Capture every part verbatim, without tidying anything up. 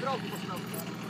нейтралку поставлю.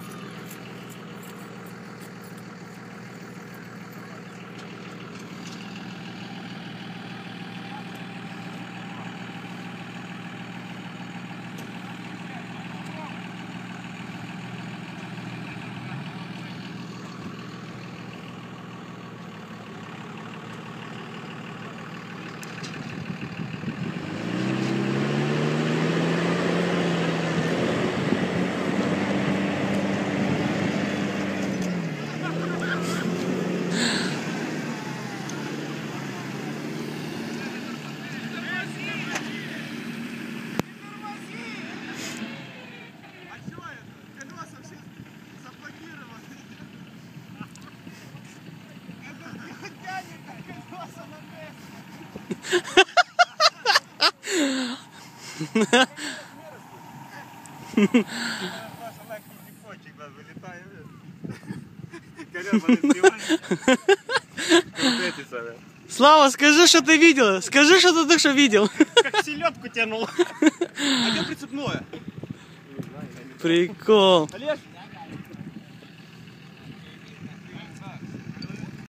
Слава, скажи, что ты видел. Скажи, что ты только что видел. Как селедку тянул. А где прицепное? Прикол. Олеж?